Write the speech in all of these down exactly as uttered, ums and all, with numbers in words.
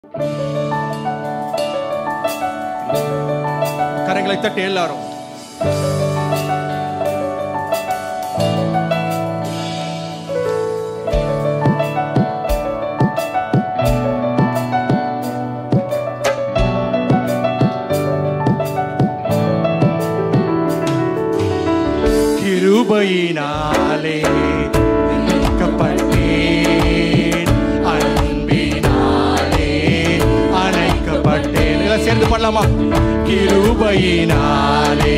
கரங்களை தட்டி எல்லாரும் கிருபையினாலே மீட்கப்பட்டேன், அன்பினாலே அணைக்கப்பட்டேன். எல்லாம் சேர்ந்து பண்ணலாமா? கிருபையினாலே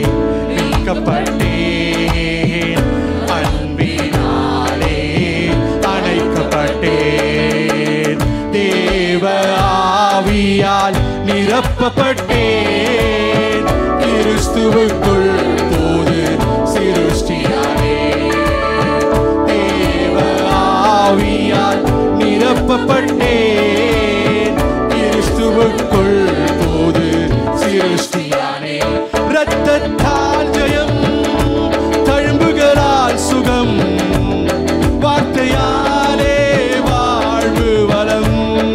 மீட்கப்பட்டேன், அன்பினாலே அணைக்கப்பட்டேன், தேவ ஆவியால் நிரப்பப்பட்டேன், கிறிஸ்துவுக்குள் போது சிருஷ்டியானே, தேவ ஆவியால் நிரப்பப்பட்டேன், கிறிஸ்துவுக்குள் போது சிருஷ்டியானே. இரத்தத்தால் ஜெயம், தழும்புகளால் சுகம், வார்த்தையாலே வாழ்வு வளம்.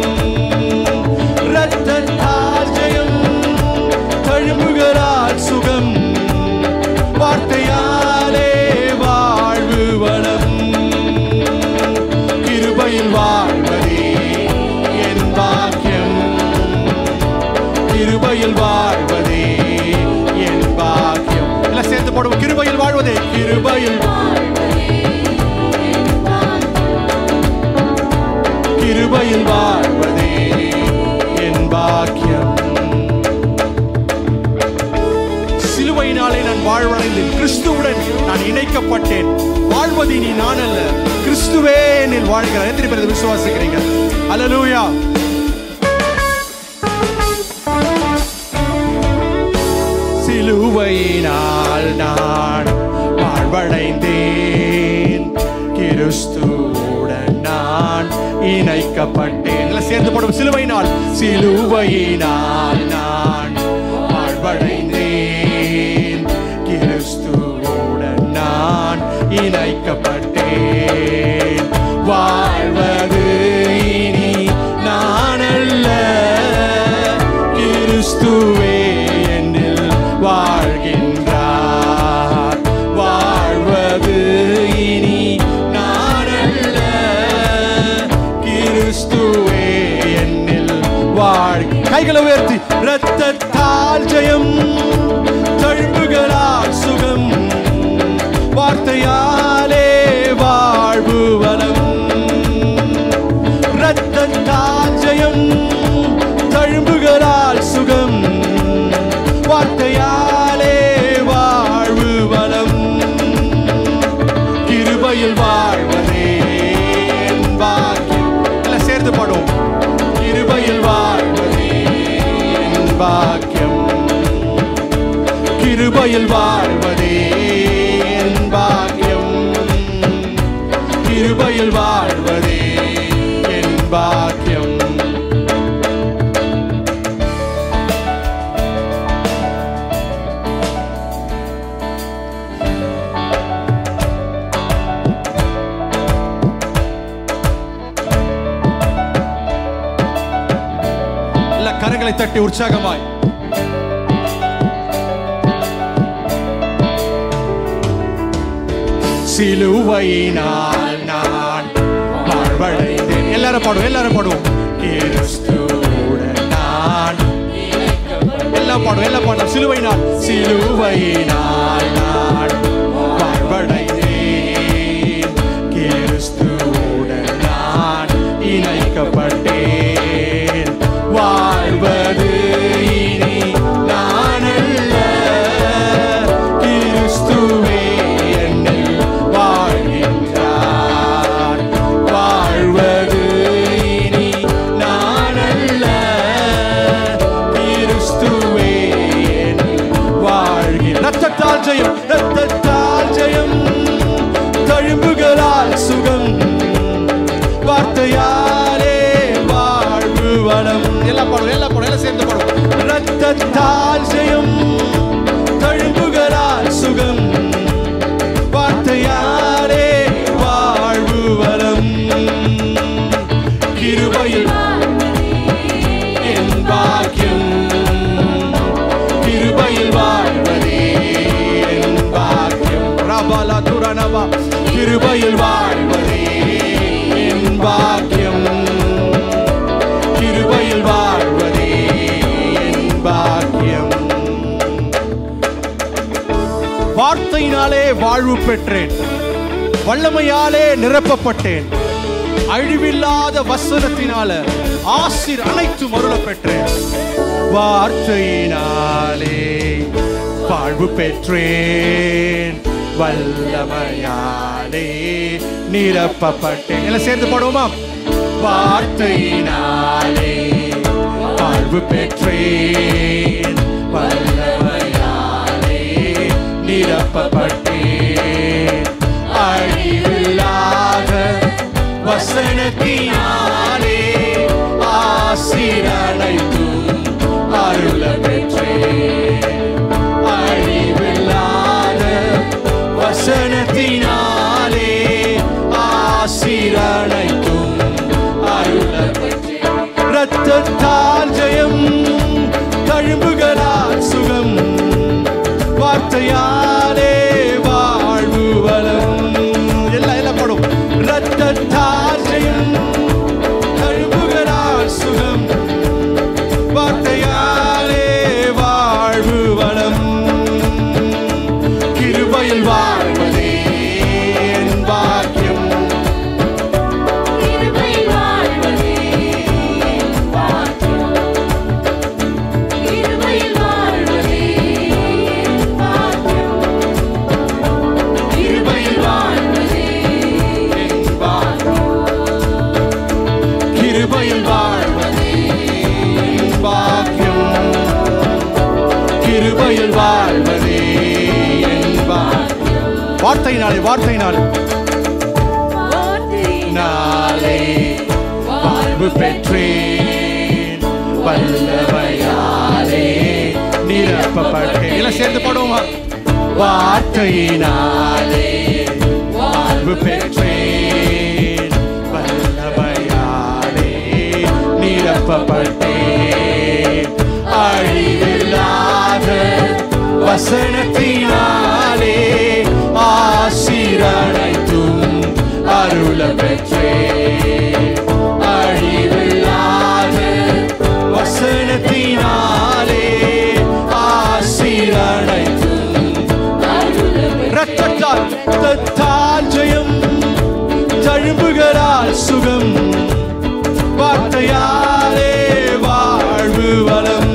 இரத்தத்தால் ஜெயம், தழும்புகளால் சுகம், வார்த்தையாலே வாழ்வு வளம். கிருபையில் வாழ்வதே என் பாக்கியம், கிருபையில் வாழ்வதே என் பாக்கியம். எல்லாம் சேர்த்து போடுவோம். கிருபையில் வாழ்வதே, கிருபையில் கிருபையில் வாழ்வதே என் பாக்கியம். சிலுவையினாலே நான் வாழ்வடைந்தேன், கிறிஸ்துவுடன் நான் இணைக்கப்பட்டேன். வாழ்வது நீ நான் அல்ல, கிறிஸ்துவே என்னில் வாழ்கிறார். எத்தனை பேர் விசுவாசிக்கிறீங்க? அல்லேலூயா. சிலுவையினால் நான் வாழ்வடைந்தேன், கிறிஸ்துவுடன் நான் இணைக்கப்பட்டேன். எல்லாம் சேர்ந்து போடுவோம். சிலுவையினால், சிலுவையினால் நான் வாழ்வடைந்தேன், கிறிஸ்துவுடன் நான் இணைக்கப்பட்டேன். வாழ்வது இனி நான் அல்ல, கிறிஸ்துவே என்னில் வாழ்கின்றார். வாழ்வது இனி நான் அல்ல, கிறிஸ்துவே என்னில் வாழ். கைகளை உயர்த்தி. இரத்தத்தால் ஜெயம், தழும்புகளால் சுகம், வார்த்தையாலே வாழ்வு வளம். இரத்தத்தால் ஜெயம், தழும்புகளால் சுகம், வார்த்தையாலே வாழ்வு வளம். கிருபையில் வாழ்வதே என் பாக்கியம். எல்லாம் சேர்ந்து பாடுவோம். கிருபையில் வாழ்வதே என் பாக்கியம், கிருபையில் வாழ்வதே என் பாக்கியம், கிருபையில் வாழ்வதே என் பாக்கியம். எல்லா கரங்களை தட்டி உற்சாகமாய் சிலுவையினால் நான் வாழ்வடைந்தேன். எல்லாரும் பாடுவோம், எல்லாரும் பாடுவோம். கிறிஸ்துவுடன் நான் எல்லாம் பாடுவோம், எல்லாம் பாடுவோம். சிலுவையினால், சிலுவையினால் நான் வாழ்வடைந்தேன், கிறிஸ்துவுடன் நான் இணைக்கப்பட்டேன். வாழ்வது இனி நான் அல்ல, கிறிஸ்துவே என்னில் வாழ்கின்றார். வாழ்வது இனி நான் அல்ல, கிறிஸ்துவே என்னில் வாழ்கின்றார். இரத்தத்தால் ஜெயம், இரத்தத்தால் ஜெயம், தழும்புகளால் சுகம், வார்த்தையாலே வாழ்வு வளம். எல்லாம் பாடுவோம், எல்லாம் பாடுவோம், எல்லாம் சேர்ந்து பாடுவோம். இரத்தத்தால் ஜெயம், தழும்புகளால் சுகம், வார்த்தையாலே வாழ்வு வளம். கிருபையில் வார்த்தையினாலே வாழ்வு பெற்றேன், வல்லமையாலே நிரப்பப்பட்டேன், அழிவில்லாத வசனத்தினால ஆசீர் அனைத்தும் அருள பெற்றேன். வார்த்தையினாலே வாழ்வு பெற்றேன், வல்லமையாலே நிரப்பப்பட்டேன். எல்லாம் சேர்ந்து பாடுவோமா? வார்த்தையினாலே வாழ்வு பெற்றேன், வல்லமையாலே நிரப்பப்பட்டேன், அழிவில்லாத வசனத்தினாலே ஆசீர் அனைத்தும் அருள பெற்றேன், அழிவில்லாத வசனத்தினாலே ஆசீர் அனைத்தும் அருள பெற்றேன். இரத்தத்தால் ஜெயம், தழும்புகளால் சுகம், வார்த்தையாலே வாழ்வு வளம். எல்லாம் எல்லாம் படும். இரத்தத்தால் ஜெயம், தழும்புகளால் சுகம், வார்த்தையாலே வாழ்வு வளம். கிருபையில் வாழ்வதே என் பாக்கியம், கிருபையில் வாழ்வதே என் பாக்கியம், கிருபையில் வாழ்வதே என் பாக்கியம், கிருபையில் வாழ்வதே என் பாக்கியம், கிருபையில் வாழ்வதே என் பாக்கியம், கிருபையில் வாழ்வதே என் பாக்கியம். வார்த்தையினாலே வார்த்தையினாலே நாளே வாழ்வு பெற்றேன், வல்லமையாலே நிரப்பப்பட்டேன். எல்லாம் சேர்ந்து பாடுவோமா? வார்த்தையினாலே வாழ்வு பெற்றேன், வல்லமையாலே நிரப்பப்பட்டேன், அழிவில்லாத வசனத்தினாலே ஆசீர் அனைத்தும் அருள பெற்றேன், அழிவில்லாத வசனத்தினாலே ஆசீர் அனைத்தும் அருள பெற்றேன். இரத்தத்தால் இரத்தத்தால் ஜெயம், தழும்புகளால் சுகம், வார்த்தையாலே வாழ்வு வளம்.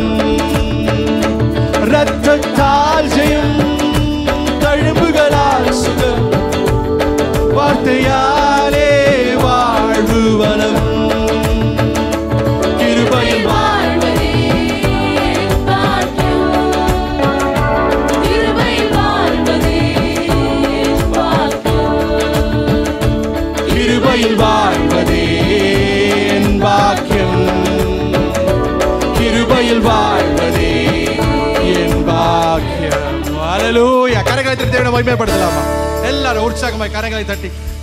இரத்தத்தால் ஜெயம், தழும்புகளால் சுகம், வார்த்தையாலே வாழ்வு வளம். கிருபையில் வாழ்வதே என் பாக்கியம், கிருபையில் வாழ்வதே என் பாக்கியம், கிருபையில் வாழ்வதே என் பாக்கியம், கிருபையில் வாழ்வதே என் பாக்கியம். ஹல்லேலூயா. கரங்களை தட்டி தேவனை மகிமைப்படுத்தலாமா? எல்லாரும் உற்சாகமாய் கரங்களை தட்டி